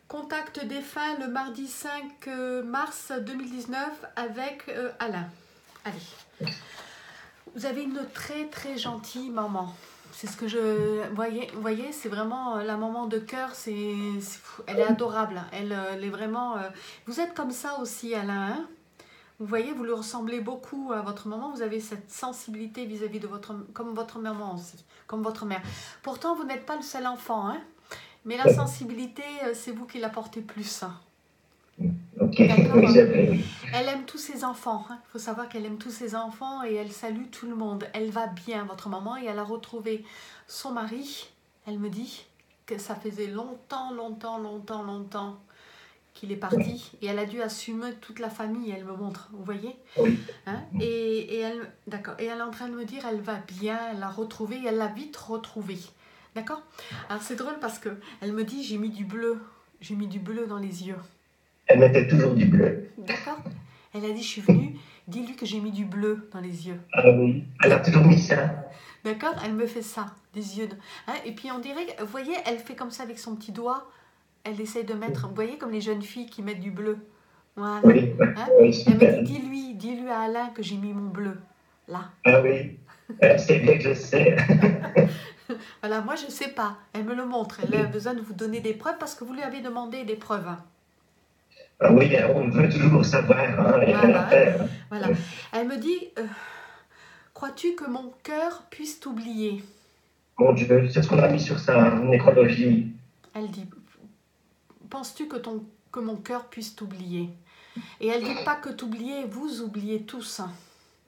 Contact défunt le mardi 5 mars 2019 avec Alain. Allez. Vous avez une très très gentille maman. C'est ce que je... Vous voyez, c'est vraiment la maman de cœur. Elle est adorable. Elle est vraiment... Vous êtes comme ça aussi, Alain. Hein? Vous voyez, vous lui ressemblez beaucoup à votre maman. Vous avez cette sensibilité vis-à-vis de comme votre maman aussi. Comme votre mère. Pourtant, vous n'êtes pas le seul enfant. Hein? Mais la sensibilité, c'est vous qui la portez plus. Ok, oui, c'est vrai, oui. Elle aime tous ses enfants. Il faut savoir qu'elle aime tous ses enfants et elle salue tout le monde. Elle va bien, votre maman, et elle a retrouvé son mari. Elle me dit que ça faisait longtemps qu'il est parti. Et elle a dû assumer toute la famille, elle me montre, vous voyez, hein? Et elle est en train de me dire, elle va bien, elle l'a retrouvé, et elle l'a vite retrouvé. D'accord? Alors c'est drôle parce que elle me dit, j'ai mis du bleu dans les yeux. Elle mettait toujours du bleu. D'accord? Elle a dit, je suis venue, dis-lui que j'ai mis du bleu dans les yeux. Ah oui, elle a toujours mis ça. D'accord? Elle me fait ça, des yeux. Hein? Et puis on dirait, vous voyez, elle fait comme ça avec son petit doigt. Elle essaye de mettre, vous voyez, comme les jeunes filles qui mettent du bleu. Voilà. Oui, Hein? oui, Elle me dit, dis-lui à Alain que j'ai mis mon bleu. Là. Ah oui, c'est bien que je sais. Voilà, moi je ne sais pas. Elle me le montre. Elle a besoin de vous donner des preuves parce que vous lui avez demandé des preuves. Ah oui, on veut toujours savoir. Hein, Voilà. Voilà. Elle me dit, crois-tu que mon cœur puisse t'oublier? Mon Dieu, c'est ce qu'on a mis sur sa nécrologie. Elle dit, penses-tu que mon cœur puisse t'oublier? Et elle dit pas que t'oubliez, vous oubliez tous. Hein?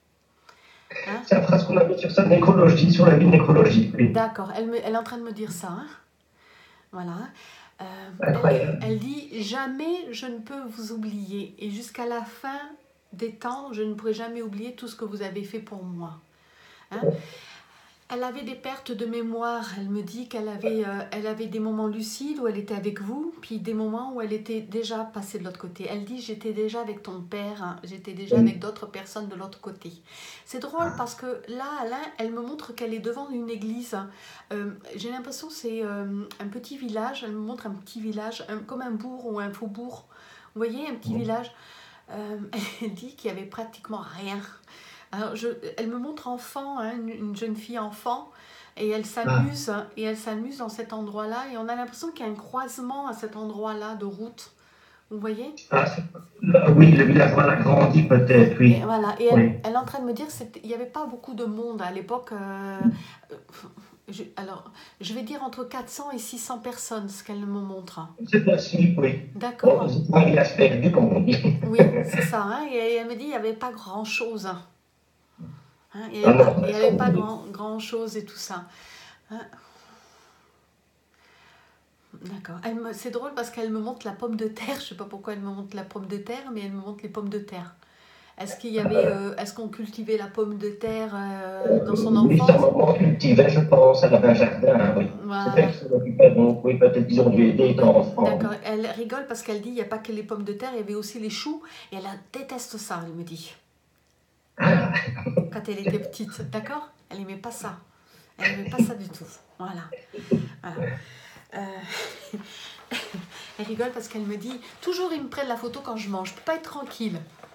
C'est la phrase qu'on a mis sur sa nécrologie, sur la vie nécrologique. Oui. D'accord, elle est en train de me dire ça. Hein? Voilà. Elle dit, jamais je ne peux vous oublier. Et jusqu'à la fin des temps, je ne pourrai jamais oublier tout ce que vous avez fait pour moi. Hein? Elle avait des pertes de mémoire. Elle me dit qu'elle avait des moments lucides où elle était avec vous, puis des moments où elle était déjà passée de l'autre côté. Elle dit, j'étais déjà avec ton père, hein, j'étais déjà avec d'autres personnes de l'autre côté. C'est drôle parce que là, Alain, elle me montre qu'elle est devant une église. J'ai l'impression que c'est un petit village. Elle me montre un petit village, comme un bourg ou un faubourg. Vous voyez, un petit village. Elle dit qu'il n'y avait pratiquement rien. Alors elle me montre enfant, hein, une jeune fille enfant, et elle s'amuse dans cet endroit-là, et on a l'impression qu'il y a un croisement à cet endroit-là de route. Vous voyez? Oui, le village a grandi peut-être, oui. Et voilà, et elle est en train de me dire qu'il n'y avait pas beaucoup de monde à l'époque. Alors, je vais dire entre 400 et 600 personnes, ce qu'elle me montre. C'est possible, oui. D'accord. C'est un village perdu, comme on dit. Oui, c'est ça. Hein, et elle me dit qu'il n'y avait pas grand-chose. Hein, il n'y avait pas grand-chose et tout ça. Hein. D'accord. C'est drôle parce qu'elle me montre la pomme de terre. Je ne sais pas pourquoi elle me montre la pomme de terre, mais elle me montre les pommes de terre. Est-ce qu'on cultivait la pomme de terre dans son enfance? Oui, sa maman cultivait, je pense. Elle avait un jardin, oui. Voilà. C'est elle qui s'en occupait, donc oui, peut-être qu'ils ont dû aider étant enfant. D'accord. Elle rigole parce qu'elle dit il n'y a pas que les pommes de terre, il y avait aussi les choux. Et elle déteste ça, elle me dit. Quand elle était petite, d'accord? Elle n'aimait pas ça. Elle n'aimait pas ça du tout. Voilà. Elle rigole parce qu'elle me dit toujours ils me prennent la photo quand je mange. Je peux pas être tranquille.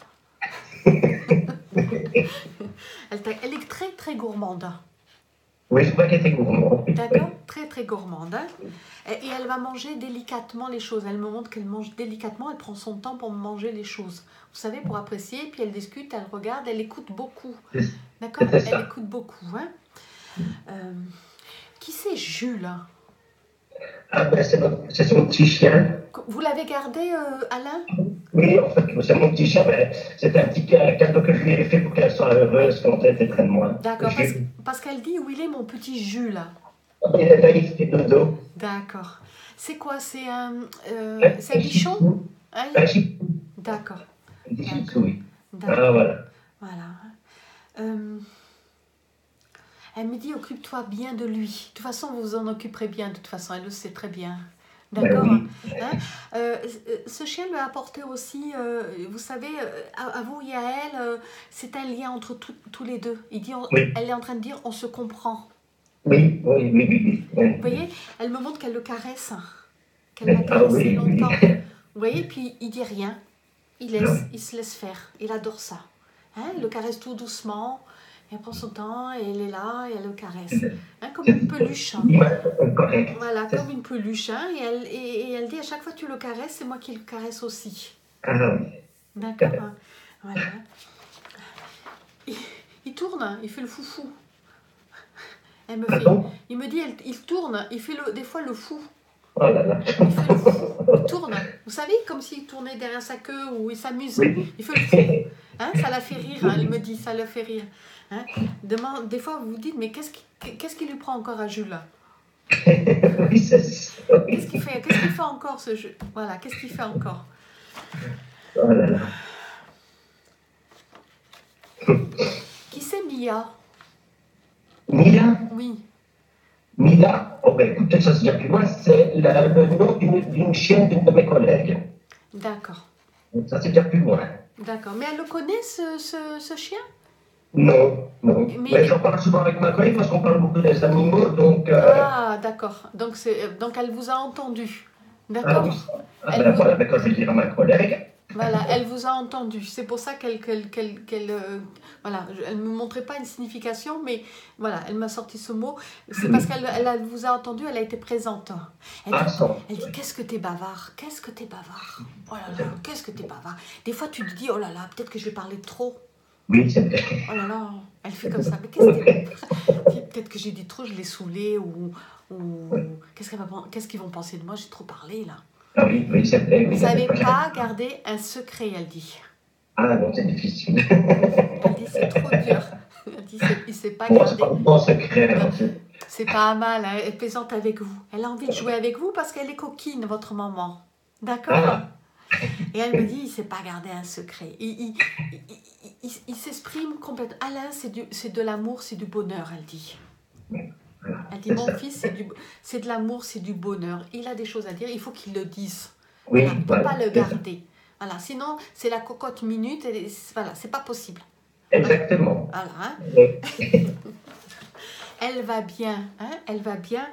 Elle est très très gourmande. Oui, je crois qu'elle était gourmande. D'accord? Très très gourmande. Hein? Et elle va manger délicatement les choses. Elle me montre qu'elle mange délicatement. Elle prend son temps pour manger les choses. Vous savez, pour apprécier. Puis elle discute, elle regarde, elle écoute beaucoup. D'accord? Elle écoute beaucoup. Hein? Qui c'est Jules? Ah ben c'est son petit chien. Vous l'avez gardé, Alain? Oui, en fait, c'est mon petit chien. C'était un petit cadeau que je lui ai fait pour qu'elle soit heureuse quand elle était près de moi. D'accord, parce qu'elle dit où il est mon petit Jules. Il est là, il fait dodo. D'accord. C'est quoi? C'est un bichon? Un chipou. D'accord. Oui. Ah, voilà. Voilà. Elle me dit, occupe-toi bien de lui. De toute façon, vous vous en occuperez bien. De toute façon, elle le sait très bien. D'accord. Oui. Hein? Ce chien lui a apporté aussi, vous savez, à vous et à elle, c'est un lien entre tous les deux. Elle est en train de dire, on se comprend. Oui. Vous voyez, elle me montre qu'elle le caresse. qu'elle va Ah caresser oui, oui. longtemps. Vous voyez, puis il dit rien. Il se laisse faire. Il adore ça. Hein, il le caresse tout doucement. Elle prend son temps et elle est là et elle le caresse. Hein, comme une peluche. Hein. Correct. Voilà, comme une peluche. Hein, et elle dit à chaque fois que tu le caresses, c'est moi qui le caresse aussi. Ah oui. D'accord, hein. Voilà. Il tourne, hein, il fait le foufou. Il me dit, il tourne, il fait des fois le fou. Oh là là. Il fait le fou. Il tourne. Vous savez, comme s'il tournait derrière sa queue ou il s'amuse. Oui. Il fait le fou. Hein, ça la fait rire, hein, elle me dit, ça la fait rire. Hein. Des fois, vous vous dites, mais qu'est-ce qui lui prend encore à Jules? Oui, c'est ça. Qu'est-ce qu'il fait encore ce jeu? Voilà, qu'est-ce qu'il fait encore? Oh là là. Qui c'est Mia? Mila? Oui. Mila, oh ben écoutez, ça se dit plus moi, c'est le nom d'une chienne d'une de mes collègues. D'accord. Ça c'est dire plus loin. D'accord. Mais elle le connaît, ce chien? Non, non. Mais j'en parle souvent avec ma collègue parce qu'on parle beaucoup des animaux, donc... Ah, d'accord. Donc elle vous a entendu. D'accord. Ah oui. Ah ben voilà, quand je vais dire à ma collègue... Voilà, elle vous a entendu. C'est pour ça voilà, elle ne me montrait pas une signification, mais voilà, elle m'a sorti ce mot. C'est parce qu'elle vous a entendu, elle a été présente. Elle dit, qu'est-ce que t'es bavard, qu'est-ce que t'es bavard. Oh là là, qu'est-ce que t'es bavard. Des fois, tu te dis, oh là là, peut-être que je vais parler trop. Oui, c'est vrai. Oh là là, elle fait comme ça. Mais peut-être que j'ai dit trop, je l'ai saoulée, ou qu'est-ce qu'ils vont penser de moi, j'ai trop parlé là. Ah oui, oui, c'est vrai. Vous ne savez pas garder un secret, elle dit. Ah non, c'est difficile. Elle dit, c'est trop dur. Elle dit, il ne sait pas Moi, garder. c'est pas un bon secret. C'est pas mal, hein, elle plaisante avec vous. Elle a envie de jouer avec vous parce qu'elle est coquine, votre maman. D'accord. Ah. Et elle me dit, il ne sait pas garder un secret. Il s'exprime complètement. Alain, c'est de l'amour, c'est du bonheur, elle dit. Elle dit, mon fils, c'est de l'amour, c'est du bonheur. Il a des choses à dire, il faut qu'il le dise. Oui, voilà, il ne peut pas le garder. Voilà, sinon, c'est la cocotte minute, voilà, c'est pas possible. Exactement. Voilà, hein. Elle va bien, hein, elle va bien.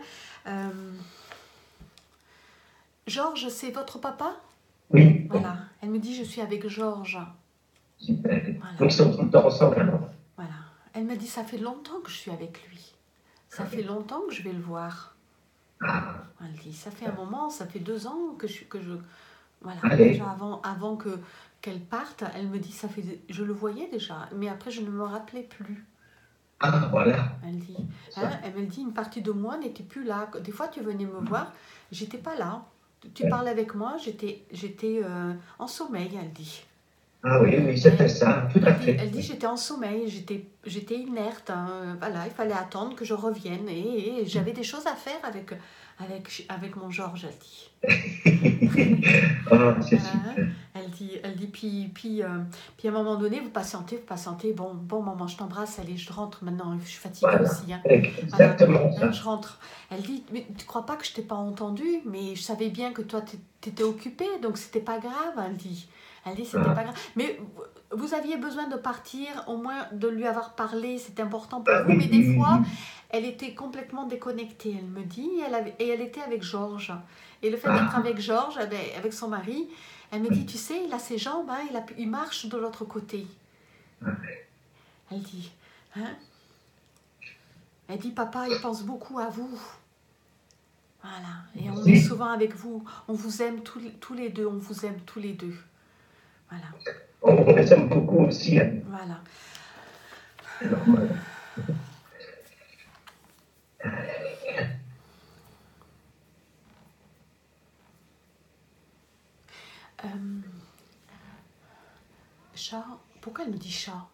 Georges, c'est votre papa? Oui. Voilà, elle me dit, je suis avec Georges. Super. Voilà. Ils sont tout le temps ensemble, alors. Voilà, elle me dit, ça fait longtemps que je suis avec lui. Ça fait longtemps que je vais le voir. Elle dit, ça fait un moment, ça fait 2 ans que je voilà, déjà avant qu'elle parte, elle me dit, je le voyais déjà, mais après je ne me rappelais plus. Ah, voilà. Elle dit, hein, elle me dit, une partie de moi n'était plus là. Des fois, tu venais me voir, j'étais pas là. Tu parlais avec moi, j'étais en sommeil, elle dit. Ah oui, oui, c'était ça, tout à fait. Elle dit, j'étais en sommeil, j'étais inerte, hein, voilà, il fallait attendre que je revienne et j'avais des choses à faire avec mon Georges, elle dit. Oh, c'est super. Elle dit puis à un moment donné, vous patientez, bon maman, je t'embrasse, allez, je rentre maintenant, je suis fatiguée aussi. Hein. Exactement ça. Je rentre. Elle dit, mais tu crois pas que je t'ai pas entendu, mais je savais bien que toi, t'étais occupée, donc c'était pas grave, elle dit. Elle dit, c'était pas grave. Mais vous aviez besoin de partir, au moins de lui avoir parlé, c'est important pour vous. Mais des fois, elle était complètement déconnectée, elle me dit, et elle était avec Georges. Et le fait d'être avec Georges, avec son mari, elle me dit, tu sais, il a ses jambes, hein, il marche de l'autre côté. Elle dit, hein? Elle dit, papa, il pense beaucoup à vous. Voilà. Et on est souvent avec vous. On vous aime tous les deux, on vous aime tous les deux. Voilà. On les aime beaucoup aussi. Hein. Voilà. C'est normal. Chat. Pourquoi elle me dit chat?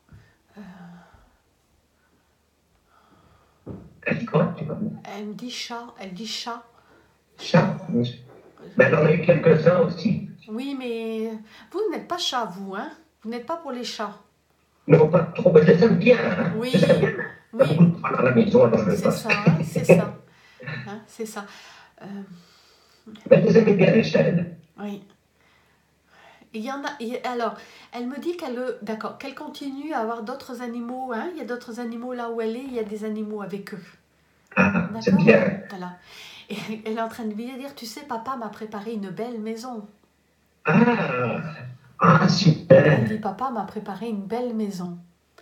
Elle dit quoi? Elle me dit chat. Elle dit chat. Chat? Ben, elle en a eu quelques-uns aussi. Oui, mais vous n'êtes pas chat, vous, hein? Vous n'êtes pas pour les chats. Non, pas trop, mais je les aime bien. Hein. Oui, je les aime bien. Oui. À la maison, alors je c'est ça, hein, c'est ça. Hein, c'est ça. Mais vous aimez bien les chaînes. Oui. Il y en a. Alors, elle me dit qu'elle continue à avoir d'autres animaux. Hein, il y a d'autres animaux là où elle est. Il y a des animaux avec eux. Ah, c'est bien. Voilà. Et elle est en train de lui dire, tu sais, papa m'a préparé une belle maison. Ah, ah, Elle dit, super. papa m'a préparé une belle maison.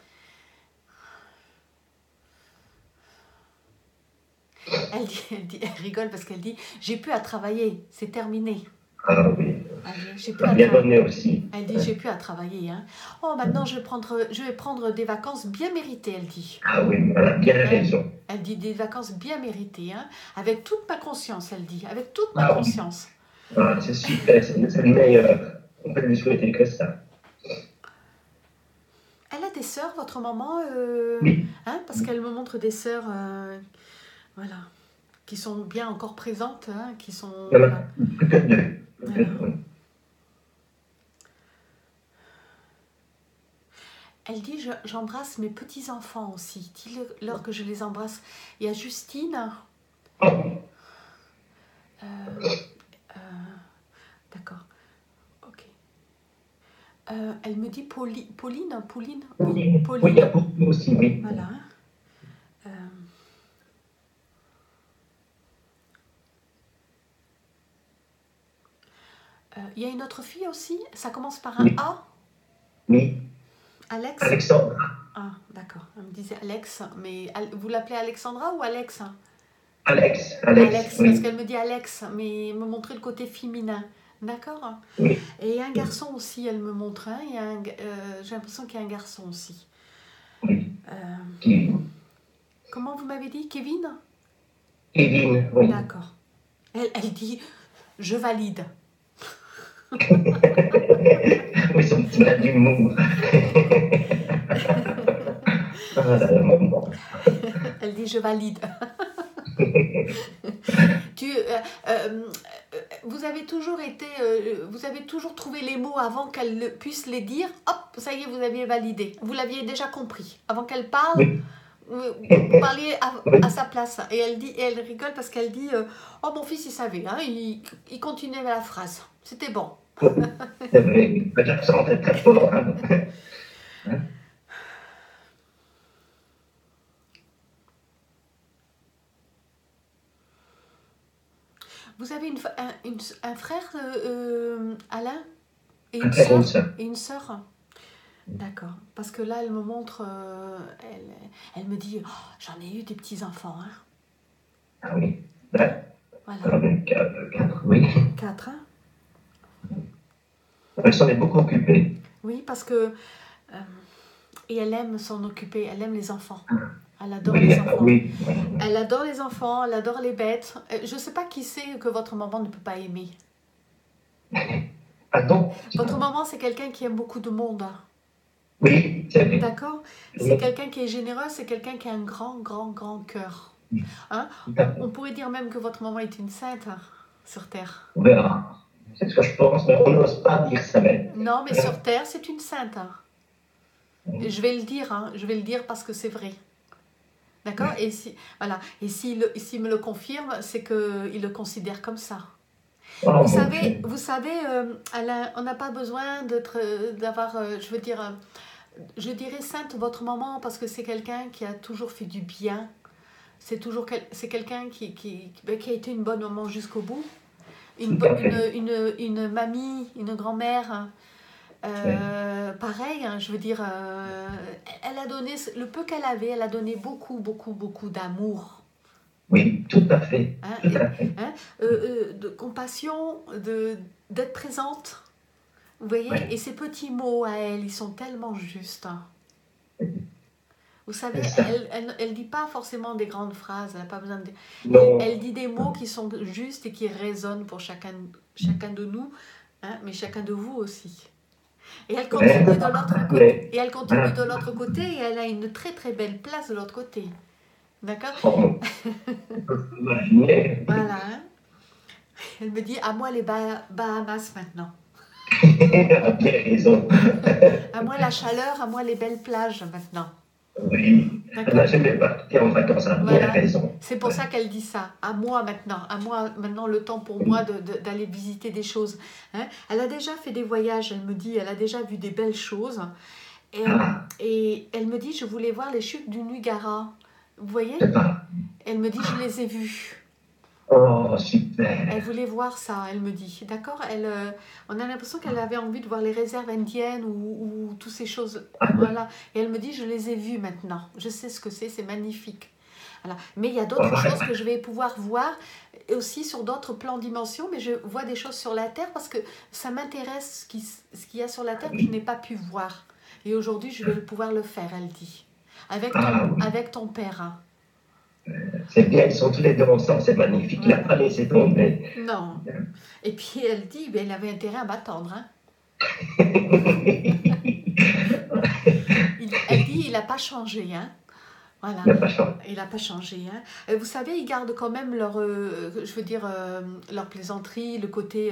Elle rigole parce qu'elle dit, j'ai plus à travailler, c'est terminé. Ah oui, Elle dit, j'ai ça plus m'a à bien travailler. donné aussi. Elle dit, j'ai plus à travailler. Hein. Oh, maintenant, je vais prendre des vacances bien méritées, elle dit. Ah oui, voilà, bien Hein. raison. Elle dit, des vacances bien méritées, hein, avec toute ma conscience, elle dit, avec toute ma Ah oui, conscience. ah, c'est super, c'est le meilleur. On peut lui souhaiter que ça. Elle a des sœurs, votre maman, Oui, hein, parce qu'elle me montre des sœurs, voilà, qui sont bien encore présentes, hein, qui sont, il n'y en a voilà, plus que deux. Plus que voilà. deux. Elle dit, j'embrasse mes petits-enfants aussi. Dis-leur que je les embrasse. Il y a Justine. Oh, Euh, euh, d'accord, ok. Elle me dit Pauline, oui, oui, oui, il y a Pauline. pour nous aussi, oui. Voilà. Euh, il y a une autre fille aussi. Ça commence par un Oui, A. oui. Alex. Alexandre, Ah, d'accord. Elle me disait Alex, mais vous l'appelez Alexandra ou Alex? Alex, Alex, parce oui, qu'elle me dit Alex, mais me montrer le côté féminin. D'accord. oui. Et il y a un garçon aussi, elle me montre. Hein, j'ai l'impression qu'il y a un garçon aussi. Oui. Euh, Kevin, comment vous m'avez dit, Kevin? Kevin, oui. D'accord. Elle dit, je valide. Oui, son petit tas d'humour. Ah là là, maman. Elle dit, je valide. Vous avez toujours vous avez toujours trouvé les mots avant qu'elle puisse les dire. Hop, ça y est, vous aviez validé. Vous l'aviez déjà compris. Avant qu'elle parle, Oui, vous parliez à oui. sa place. Et elle rigole parce qu'elle dit, oh mon fils il savait, hein, il continuait la phrase. C'était bon. C'est vrai, oui. L'accent est très fort. Hein. Hein. Vous avez un frère, Alain, et Un une frère et une sœur? sœur. Et une sœur? D'accord. Parce que là, elle me montre, elle me dit, oh, j'en ai eu des petits-enfants. Hein. Ah oui. Là, Voilà. alors, donc, quatre, oui. 4, hein. Elle s'en est beaucoup occupée. Oui, parce que... et elle aime s'en occuper, elle aime les enfants. Elle adore Oui, les enfants. oui. Elle adore les enfants, elle adore les bêtes. Je ne sais pas qui c'est que votre maman ne peut pas aimer. Pardon? Votre maman, c'est quelqu'un qui aime beaucoup de monde. Oui, c'est vrai. D'accord. C'est Oui, quelqu'un qui est généreux, c'est quelqu'un qui a un grand, grand, grand cœur. Hein? tout à fait. On pourrait dire même que votre maman est une sainte hein, sur Terre. On verra. C'est ce que je pense, mais on n'ose pas dire ça même. Non, mais sur Terre, c'est une sainte. Hein. Et je vais le dire, hein, je vais le dire parce que c'est vrai. D'accord. Et voilà. Et s'il me le confirme, c'est qu'il le considère comme ça. Oh, mon Vous savez, Alain, on n'a pas besoin d'avoir, je veux dire, je dirais sainte votre maman parce que c'est quelqu'un qui a toujours fait du bien. C'est quelqu'un qui a été une bonne maman jusqu'au bout. Une mamie, une grand-mère. Hein. oui. Pareil, hein, je veux dire, elle a donné le peu qu'elle avait, elle a donné beaucoup, beaucoup, beaucoup d'amour. Oui, tout à fait. Hein, Tout à fait. hein, de compassion, d'être présente. Vous voyez, Oui, et ces petits mots à elle, ils sont tellement justes. Hein. Vous savez, c'est ça. elle dit pas forcément des grandes phrases, elle n'a pas besoin de... Non. Elle dit des mots qui sont justes et qui résonnent pour chacun de nous, hein, mais chacun de vous aussi. Et elle continue de l'autre côté. Et elle continue de l'autre côté et elle a une très très belle place de l'autre côté. D'accord. Oh, on peut s'imaginer. Voilà. Hein. Elle me dit, à moi les Bahamas maintenant. Elle a bien raison. À moi la chaleur, à moi les belles plages maintenant. Oui, elle n'a jamais parti en vacances, elle a bien raison. C'est pour ça qu'elle dit ça. À moi maintenant le temps pour moi d'aller visiter des choses. Hein. Elle a déjà fait des voyages, elle me dit, elle a déjà vu des belles choses. Et elle me dit, je voulais voir les chutes du Niagara. Vous voyez? Elle me dit, je les ai vues. Oh, super. Elle voulait voir ça, elle me dit. D'accord? On a l'impression qu'elle avait envie de voir les réserves indiennes ou toutes ces choses. Voilà. Et elle me dit, je les ai vues maintenant. Je sais ce que c'est magnifique. Voilà. Mais il y a d'autres choses que je vais pouvoir voir et aussi sur d'autres plans dimensions, mais je vois des choses sur la Terre parce que ça m'intéresse ce qu'il y a sur la Terre que je n'ai pas pu voir. Et aujourd'hui, je vais pouvoir le faire, elle dit. Avec ton père. Hein. C'est bien, ils sont tous les deux ensemble, c'est magnifique. Il n'a pas laissé tomber. Non. Et puis elle dit, ben, elle avait intérêt à m'attendre. Hein. Elle dit, il n'a pas changé. Hein. Voilà. Il n'a pas changé. Hein. Vous savez, ils gardent quand même leur plaisanterie, le côté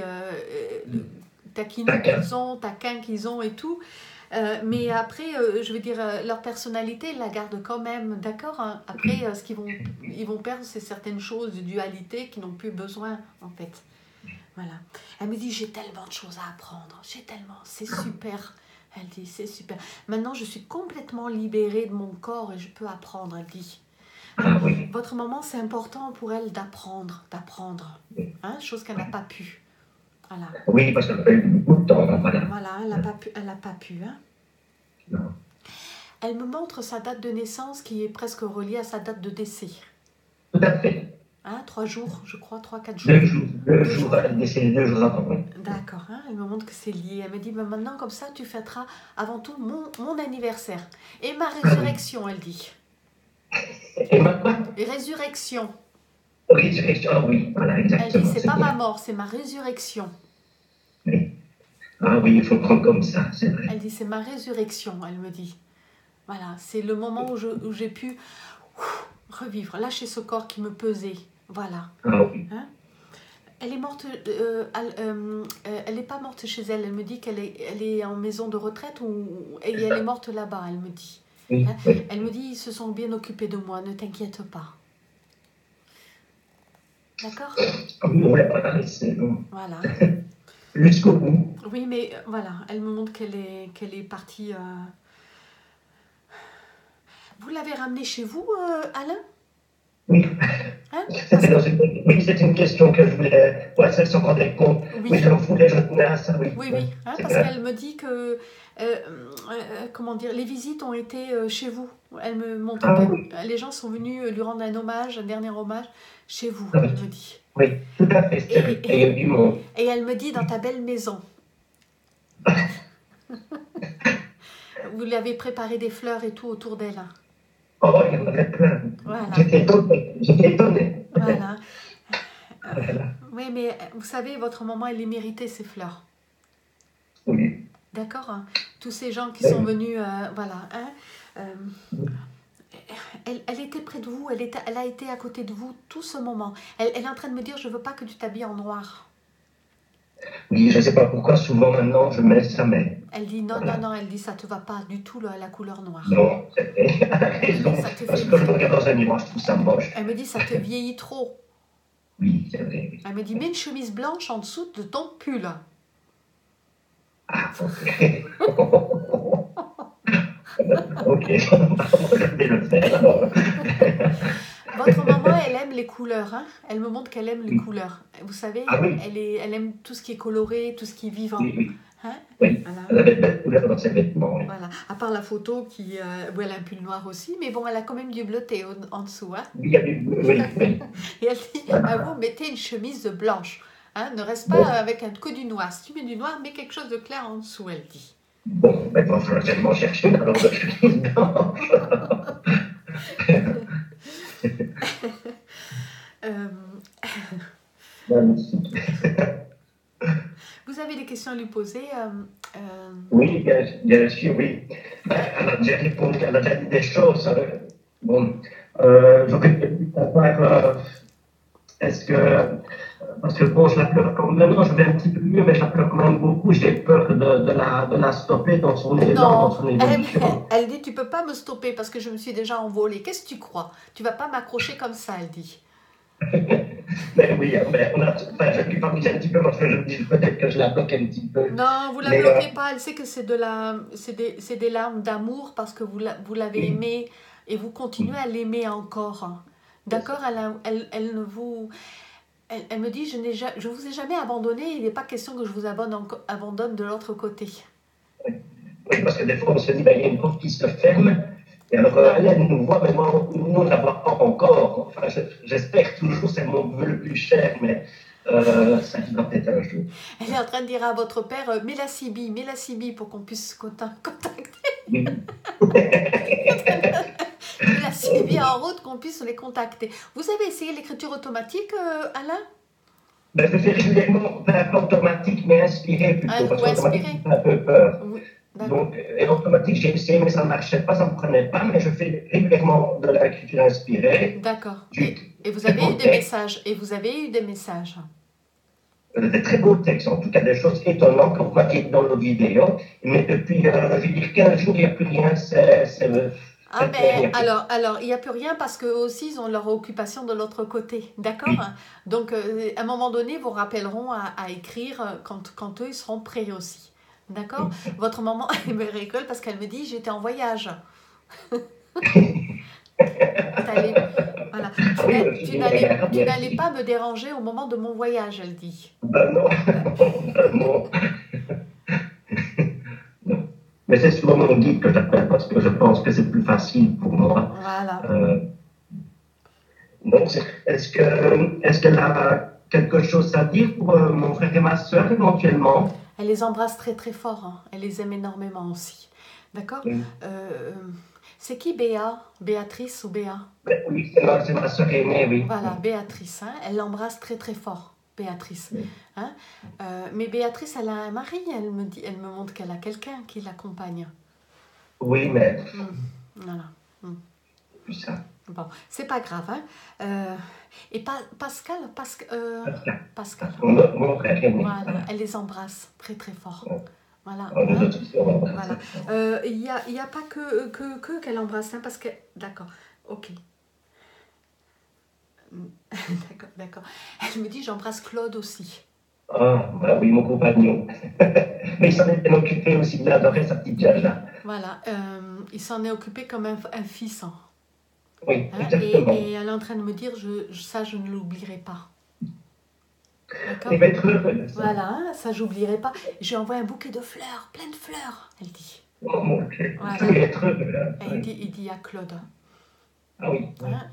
taquin qu'ils ont et tout. Mais après, leur personnalité, ils la gardent quand même, d'accord hein. Après, ce ils vont perdre, c'est certaines choses de dualité qui n'ont plus besoin, en fait. Voilà. Elle me dit, j'ai tellement de choses à apprendre, c'est super. Elle dit, c'est super. Maintenant, je suis complètement libérée de mon corps et je peux apprendre, elle dit. Votre maman, c'est important pour elle d'apprendre. Hein, chose qu'elle n'a pas pu. Voilà. Oui, parce qu'elle n'a pas eu beaucoup de temps. Voilà, elle n'a pas pu. Hein. Non. Elle me montre sa date de naissance qui est presque reliée à sa date de décès. Tout à fait. Hein, 3 jours, je crois, 3-4 jours. 2 jours, elle est décédée 2 jours avant. Oui. D'accord, hein, elle me montre que c'est lié. Elle me dit, ben maintenant, comme ça, tu fêteras avant tout mon anniversaire. Et ma résurrection, elle dit. Et ma quoi? Résurrection. Résurrection, oui, voilà, exactement. Elle dit, c'est pas ma mort, c'est ma résurrection. Oui. Ah oui, il faut prendre comme ça, c'est vrai. Elle dit, c'est ma résurrection, elle me dit. Voilà, c'est le moment où j'ai pu revivre, lâcher ce corps qui me pesait. Voilà. Ah oui. Hein? Elle est morte, elle n'est pas morte chez elle. Elle me dit qu'elle est en maison de retraite et elle est morte là-bas, elle me dit. Oui, hein? oui. Elle me dit, ils se sont bien occupés de moi, ne t'inquiète pas. D'accord? Oui, voilà, c'est bon. Voilà. Jusqu'au bout. Oui, mais voilà, elle me montre qu'elle est partie. Vous l'avez ramenée chez vous, Alain? Oui. Hein? Oui, c'est une question que je voulais. Ouais, ça se rendait compte. Oui, je voulais, je tenais à ça, oui. Oui, hein, parce qu'elle me dit que. Comment dire, les visites ont été chez vous. Elle me montre que les gens sont venus lui rendre un hommage, un dernier hommage chez vous, elle me dit. Oui, tout à fait. Et elle me dit dans ta belle maison. Vous lui avez préparé des fleurs et tout autour d'elle. Hein. Oh, il y en avait plein. Voilà. J'étais étonnée. Voilà. Oui, mais vous savez, votre maman, elle les méritait, ces fleurs. Oui. D'accord hein. Tous ces gens qui sont venus, voilà. Hein, elle était près de vous, elle a été à côté de vous tout ce moment. Elle est en train de me dire, je ne veux pas que tu t'habilles en noir. Oui, je ne sais pas pourquoi, souvent maintenant, je mets ça, mais... Elle dit, non, elle dit, ça ne te va pas du tout, la couleur noire. Non, c'est vrai. Parce que je me regarde dans un miroir, je trouve ça moche. Elle me dit, ça te vieillit trop. Oui, c'est vrai. Oui. Elle me dit, mets une chemise blanche en dessous de ton pull. Ah, ok. Ok, je vais le faire alors. Votre maman, elle aime les couleurs. Hein? Elle me montre qu'elle aime les couleurs. Vous savez, elle aime tout ce qui est coloré, tout ce qui est vivant. Oui. Hein? Oui, voilà. Elle avait de belles couleurs dans ses vêtements. Oui. Voilà, à part la photo où elle a un pull noir aussi, mais bon, elle a quand même du bleuté en dessous. Hein? Il y a du bleu, oui. Et elle dit, vous mettez une chemise blanche. Hein? Ne reste pas avec que du noir. Si tu mets du noir, mets quelque chose de clair en dessous, elle dit. Bon, maintenant, il faudra tellement chercher une alors de chemise blanche. Vous avez des questions à lui poser Oui, bien sûr, oui. Elle a déjà répondu, elle a déjà dit des choses. Bon, j'aurais peut-être savoir, est-ce que... Parce que bon, je la pleure quand même, maintenant je vais un petit peu mieux, mais je la pleure quand même beaucoup. J'ai peur de la stopper dans son élan, dans son évolution. Elle dit, tu peux pas me stopper parce que je me suis déjà envolée. Qu'est-ce que tu crois? Tu vas pas m'accrocher comme ça, elle dit. Mais oui, mais je lui parle un petit peu parce que je me dis peut-être que je la bloque un petit peu. Non, vous la bloquez pas. Elle sait que c'est des larmes d'amour parce que vous l'avez aimée et vous continuez à l'aimer encore. D'accord? Elle ne vous... elle me dit, je vous ai jamais abandonné, il n'est pas question que je vous abandonne de l'autre côté. Oui, parce que des fois, on se dit, ben, il y a une porte qui se ferme, et alors elle nous voit, mais moi, nous, on ne la voit pas encore. Enfin, j'espère toujours, c'est mon vœu le plus cher, mais ça arrivera peut-être un jour. Elle est en train de dire à votre père, mets la CB pour qu'on puisse se contacter. Oui. Mets la CB en route, qu'on puisse les contacter. Vous avez essayé l'écriture automatique, Alain? Ben, je fais régulièrement, pas automatique, mais inspiré plutôt, parce qu'automatique, ça fait un peu peur. Oui, donc, et automatique, j'ai essayé, mais ça ne marchait pas, ça ne me prenait pas, mais je fais régulièrement de l'écriture inspirée. D'accord. Et vous avez eu des messages? Et vous avez eu des messages? Des très beaux textes, en tout cas des choses étonnantes, comme vous voyez dans nos vidéos, mais depuis, je vais dire, 15 jours, il n'y a plus rien, ah ben, alors, il n'y a plus rien parce qu'eux aussi, ils ont leur occupation de l'autre côté, d'accord? Oui. Donc, à un moment donné, vous rappelleront à écrire quand eux, ils seront prêts aussi, d'accord? Votre maman, elle me rigole parce qu'elle me dit, j'étais en voyage. Voilà. Tu n'allais pas me déranger au moment de mon voyage, elle dit. Ben non, non. Mais c'est souvent mon guide que j'appelle parce que je pense que c'est plus facile pour moi. Voilà. Donc, est-ce qu'elle a quelque chose à dire pour mon frère et ma soeur éventuellement? Elle les embrasse très très fort. Hein. Elle les aime énormément aussi. D'accord. Oui. C'est qui Béa? Béatrice ou Béa? Oui, c'est ma soeur aînée, oui. Voilà, Béatrice. Hein. Elle l'embrasse très très fort. Béatrice. Oui. Hein? Mais Béatrice, elle a un mari, elle me montre qu'elle a quelqu'un qui l'accompagne. Oui, mais... Voilà. Plus ça. Bon, c'est pas grave. Hein? Et Pascal. Mon frère aîné. Voilà, elle les embrasse très très fort. Ouais. Voilà. Voilà. Il n'y a pas que qu'elle embrasse, hein, parce que... D'accord, ok. D'accord. Elle me dit, j'embrasse Claude aussi. Ah, bah oui, mon compagnon. Mais il s'en est bien occupé aussi, il adorait sa petite Jaja. Voilà, il s'en est occupé comme un fils. Hein. Oui, exactement. Et elle est en train de me dire, ça, je ne l'oublierai pas. D'accord. Il va être heureux. Voilà, ça, j'oublierai pas. J'ai envoyé un bouquet de fleurs, plein de fleurs, elle dit. Oh mon Dieu, voilà. Il va être heureux. Hein. Il dit à Claude. Ah oui. Hein,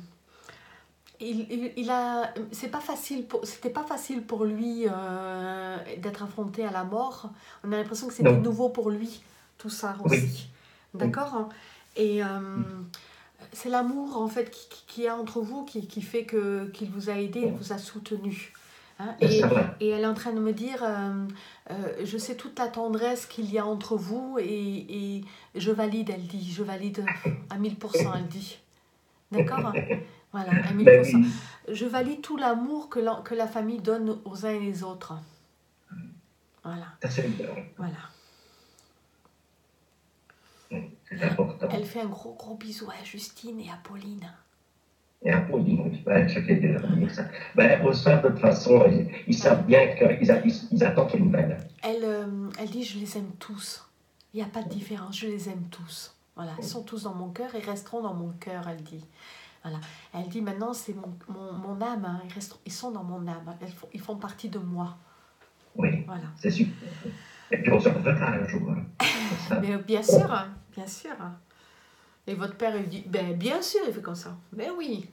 c'était pas facile pour lui d'être affronté à la mort. On a l'impression que c'était nouveau pour lui, tout ça aussi. Oui. D'accord. Et c'est l'amour en fait qu'il y a entre vous qui fait qu'il vous a aidé, il vous a soutenu. Hein, et elle est en train de me dire, je sais toute la tendresse qu'il y a entre vous et je valide, elle dit, je valide à 1000%, elle dit. D'accord. Voilà, à 1000%. Je valide tout l'amour que la famille donne aux uns et les autres. Voilà. Voilà. C'est important. Elle fait un gros bisou à Justine et à Pauline. Et à Pauline, je vais dire ça. Aux soeurs, de toute façon, ils savent bien qu'ils attendent une nouvelle. Elle dit, je les aime tous. Il n'y a pas de différence, je les aime tous. Voilà, ils sont tous dans mon cœur et resteront dans mon cœur, elle dit. Voilà. Elle dit maintenant c'est mon âme, hein. Ils sont dans mon âme, ils font partie de moi. Oui, voilà. C'est super. Et puis on se reverra un jour. Hein. Mais bien sûr, hein. Bien sûr. Et votre père il dit, bien sûr il fait comme ça. Mais oui.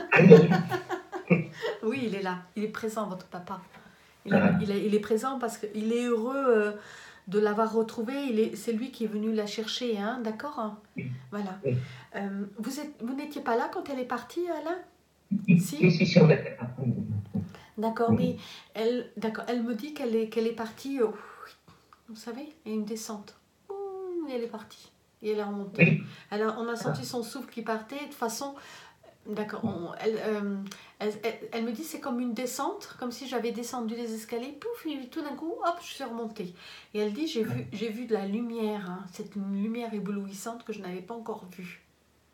Oui, il est là, il est présent votre papa. Il est présent parce qu'il est heureux de l'avoir retrouvé. C'est lui qui est venu la chercher, hein, d'accord? Oui. Voilà. Oui. Vous n'étiez pas là quand elle est partie, Alain? Si, on était là. D'accord, mais elle me dit qu'elle est partie, vous savez, il y a une descente. Et elle est partie. Et elle est remontée. Oui. Alors, on a senti son souffle qui partait. De toute façon, d'accord, elle me dit c'est comme une descente, comme si j'avais descendu les escaliers, pouf, et tout d'un coup, hop, je suis remontée. Et elle dit, j'ai vu de la lumière, hein, cette lumière éblouissante que je n'avais pas encore vue.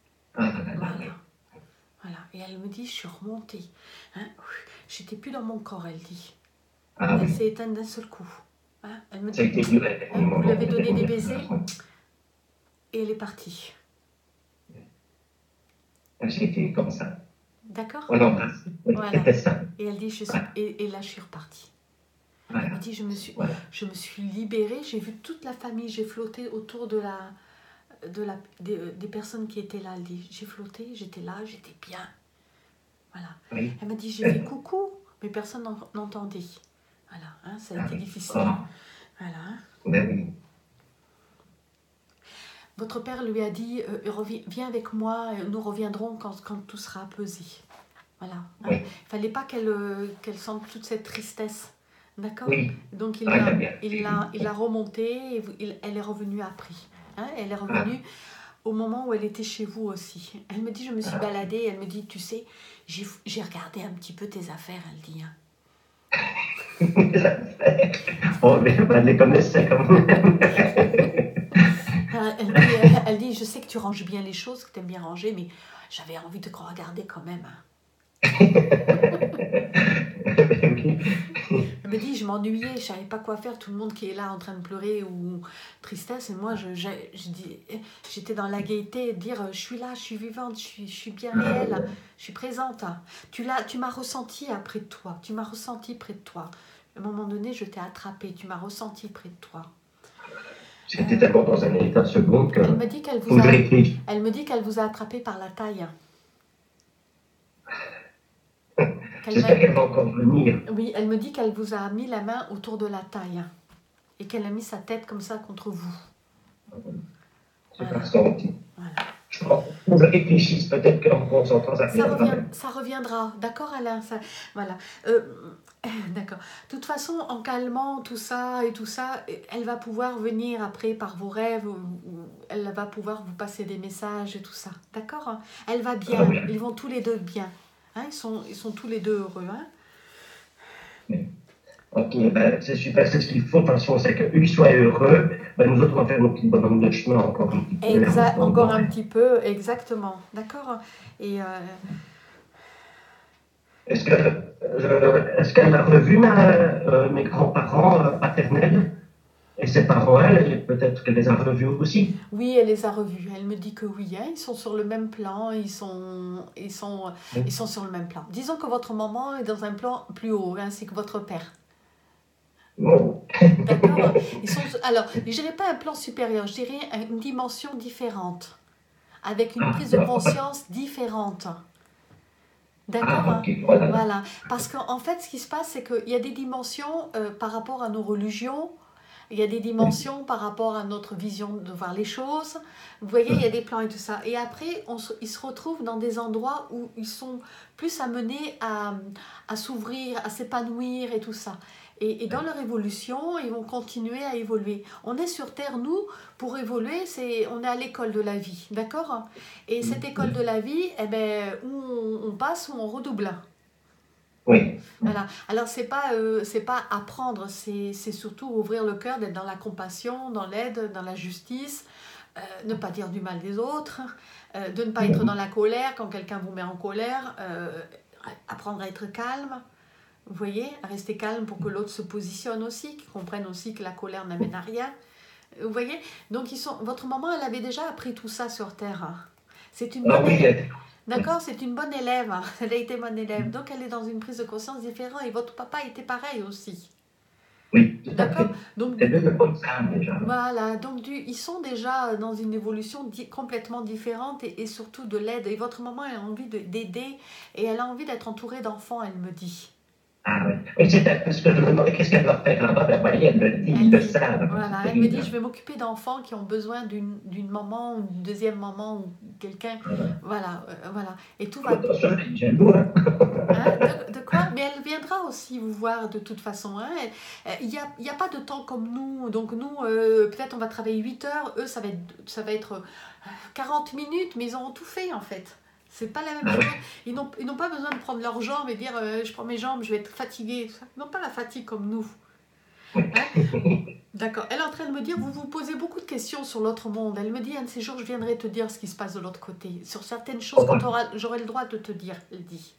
Voilà. Et elle me dit, je suis remontée. Hein, j'étais plus dans mon corps, elle dit. Elle s'est éteinte d'un seul coup. Hein, elle me dit, vous lui avez donné des baisers et elle est partie. J'ai été comme ça. D'accord? On embrasse. Oui, Voilà. c'était ça. Et elle dit, Voilà. et là, je suis repartie. Elle me Voilà. dit, Voilà. je me suis libérée, j'ai vu toute la famille, j'ai flotté autour des personnes qui étaient là. Elle dit, j'ai flotté, j'étais là, j'étais bien. Voilà. Oui. Elle m'a dit, j'ai fait coucou, mais personne n'entendait. Voilà, hein, ça a été difficile. Ah, Voilà. Hein. ben oui. Votre père lui a dit, viens avec moi, nous reviendrons quand tout sera apaisé. Voilà. Hein. Oui. Il fallait pas qu'elle sente toute cette tristesse. D'accord? Oui. Donc Ah, il a bien fait. il l'a remontée et elle est revenue après. Hein? Elle est Ah, revenue au moment où elle était chez vous aussi. Elle me dit, je me suis ah. baladée, elle me dit, tu sais, j'ai regardé un petit peu tes affaires, elle dit. Hein. Oh, mais on les connaissait quand même. Elle dit, je sais que tu ranges bien les choses, que tu aimes bien ranger, mais j'avais envie de te regarder quand même. Hein. Elle me dit, je m'ennuyais, je savais pas quoi faire, tout le monde qui est là en train de pleurer ou tristesse, et moi j'étais dans la gaieté, dire je suis là, je suis vivante, je suis bien réelle, je suis présente. Tu m'as ressenti près de toi, tu m'as ressenti près de toi. À un moment donné, je t'ai attrapé, tu m'as ressenti près de toi. J'étais tellement dans un état second que Elle me dit qu'elle vous a attrapé par la taille. j'espère qu'elle va encore venir. Oui, elle me dit qu'elle vous a mis la main autour de la taille et qu'elle a mis sa tête comme ça contre vous. C'est pas ressenti. Voilà. Je pense que je réfléchisse, peut-être qu'en s'entend, ça reviendra. Ça reviendra, d'accord Alain ça, voilà. D'accord. De toute façon, en calmant tout ça, elle va pouvoir venir après par vos rêves, elle va pouvoir vous passer des messages et tout ça, d'accord? Elle va bien, Ah, oui. ils vont tous les deux bien. Hein, ils sont tous les deux heureux. Hein. Oui. Ok, ben, c'est super, c'est ce qu'il faut. De toute façon, c'est qu'eux soient heureux. Ben, nous autres, on va faire nos petits bonhommes de chemin encore un petit peu. Encore un petit peu, exactement, d'accord. Et est-ce qu'elle a revu mes grands-parents paternels et ses parents, elle, et peut-être qu'elle les a revus aussi? oui, elle les a revus. Elle me dit que oui, hein, ils sont sur le même plan, ils sont sur le même plan. Disons que votre maman est dans un plan plus haut, ainsi que votre père. Oh. D'accord. Alors, je dirais pas un plan supérieur, je dirais une dimension différente, avec une prise de conscience différente. D'accord. Ah, ok, voilà. Voilà. Parce qu'en fait, ce qui se passe, c'est qu'il y a des dimensions par rapport à nos religions, il y a des dimensions par rapport à notre vision de voir les choses. Vous voyez, il y a des plans et tout ça. Et après, ils se retrouvent dans des endroits où ils sont plus amenés à s'ouvrir, à s'épanouir et tout ça. Et dans leur évolution, ils vont continuer à évoluer. On est sur Terre, nous, pour évoluer, on est à l'école de la vie, d'accord? Et cette école de la vie, eh ben, où on passe, où on redouble. Oui. Voilà. Alors c'est pas apprendre, c'est surtout ouvrir le cœur, d'être dans la compassion, dans l'aide, dans la justice, ne pas dire du mal des autres, de ne pas être dans la colère quand quelqu'un vous met en colère, apprendre à être calme. Vous voyez, à rester calme pour que l'autre se positionne aussi, qu'il comprenne aussi que la colère n'amène à rien. Vous voyez, donc votre maman, elle avait déjà appris tout ça sur Terre. Hein. C'est une bonne élève. D'accord, c'est une bonne élève. Hein. Elle a été bonne élève. Donc elle est dans une prise de conscience différente. Et votre papa était pareil aussi. Oui, tout à d'accord. fait. Donc, C'est deux bonnes femmes déjà. Voilà, donc ils sont déjà dans une évolution complètement différente et surtout de l'aide. Et votre maman a envie d'aider et elle a envie d'être entourée d'enfants, elle me dit. Ah oui, oui, c'est un peu ce que je me demandais, qu'est-ce qu'elle va faire là-bas? Ben, voyez, elle me le dit, ils le savent. Voilà, elle me dit, je vais m'occuper d'enfants qui ont besoin d'une maman ou d'une deuxième maman ou quelqu'un. Voilà, voilà. Et tout va... Attention, je suis jaloux. Hein, de quoi? Mais elle viendra aussi vous voir de toute façon. Hein. Il n'y a pas de temps comme nous. Donc nous, peut-être on va travailler 8 heures. Eux, ça va être 40 minutes, mais ils auront tout fait en fait. C'est pas la même chose. Ils n'ont pas besoin de prendre leurs jambes et dire je prends mes jambes, je vais être fatiguée. Ils n'ont pas la fatigue comme nous. Hein? D'accord. Elle est en train de me dire, vous vous posez beaucoup de questions sur l'autre monde. Elle me dit, un de ces jours, je viendrai te dire ce qui se passe de l'autre côté. Sur certaines choses, quand j'aurai le droit de te dire, elle dit.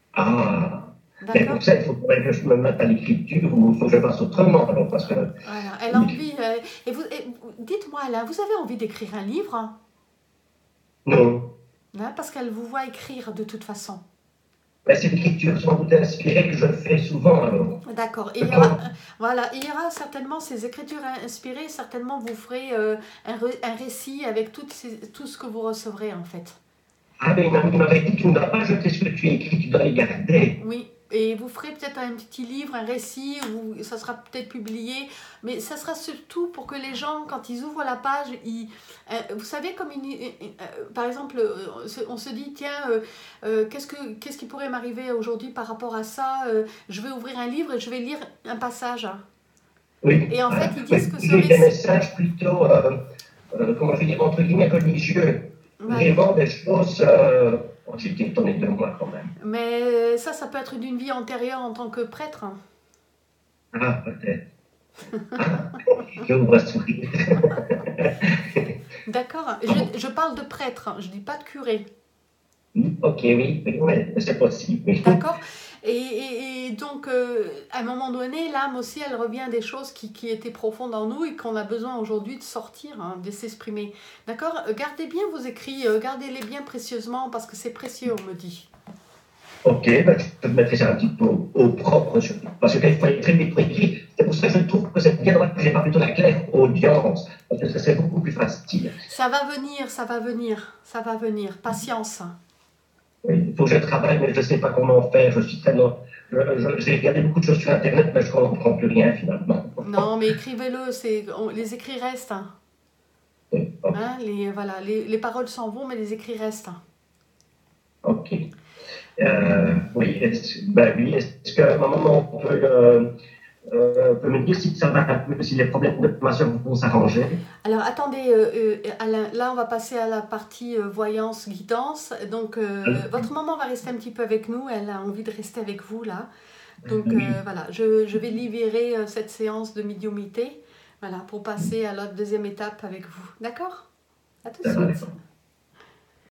Ah, mais pour ça, il faut que je me mette à l'écriture ou il faut que je fasse autrement. Alors, parce que... Voilà. Elle a envie... dites-moi, Alain, vous avez envie d'écrire un livre? Non. Hein, parce qu'elle vous voit écrire de toute façon. Ben, c'est l'écriture sans doute inspirée que je fais souvent. Alors. D'accord. Et il y aura, voilà, il y aura certainement ces écritures inspirées, certainement vous ferez un récit avec tout ce que vous recevrez en fait. Ah, mais il m'avait dit, tu ne dois pas jeter ce que tu écris, tu dois les garder. Oui, et vous ferez peut-être un petit livre, un récit, où ça sera peut-être publié, mais ça sera surtout pour que les gens, quand ils ouvrent la page, vous savez, comme par exemple, on se dit, tiens, qu'est-ce qui pourrait m'arriver aujourd'hui par rapport à ça, je vais ouvrir un livre et je vais lire un passage. Oui, Et en fait, ils oui, disent que ce j'ai des récit... messages plutôt, comment je vais dire, entre guillemets, religieux. Ouais. Vraiment des choses... j'ai été étonné de moi quand même. Mais ça peut être d'une vie antérieure en tant que prêtre. Ah, peut-être. Ah, je vous vois sourire. D'accord. Je parle de prêtre, je dis pas de curé. Ok, oui, c'est possible. Oui. D'accord. Et donc, à un moment donné, l'âme aussi, elle revient des choses qui étaient profondes en nous et qu'on a besoin aujourd'hui de sortir, hein, de s'exprimer. D'accord. Gardez bien vos écrits, gardez-les bien précieusement parce que c'est précieux, on me dit. Ok, ben, je mettrai ça un petit peu au propre, parce que quand il faut écrire vite pour écrire, c'est pour ça que je trouve que c'est bien que j'ai pas plutôt la claire audience, parce que ça c'est beaucoup plus facile. Ça va venir, ça va venir, ça va venir. Patience. Oui, il faut que je travaille, mais je ne sais pas comment faire. Je suis tellement. J'ai regardé beaucoup de choses sur Internet, mais je ne comprends plus rien finalement. Non, mais écrivez-le, les écrits restent. Hein. Oui, ok. Hein, voilà, les paroles s'en vont, mais les écrits restent. Ok. Oui, est-ce qu'à un moment on peut me dire si ça va, si les problèmes de ma soeur vont s'arranger? Alors attendez, Alain, là on va passer à la partie voyance, guidance. Donc votre maman va rester un petit peu avec nous, elle a envie de rester avec vous là. Donc voilà, je vais libérer cette séance de médiumnité, voilà, pour passer à la deuxième étape avec vous. D'accord? À tout de suite.